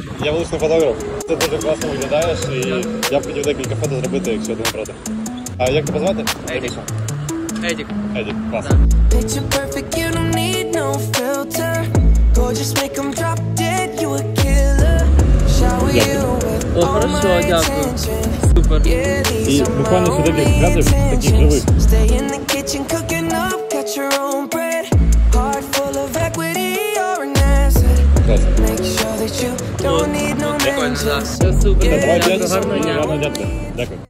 Я вуличний фотограф. Ти дуже класно виглядаєш і я б хотів декілька фото зробити, якщо ти не проти. А як тебе звати? Едік. Едік. Едік, клас. О, хорошо, дякую. Супер. І буквально сюди декілька кадрів таких живих. Прикольно, так. Все супер. Давай, Гарного дня. Дякую.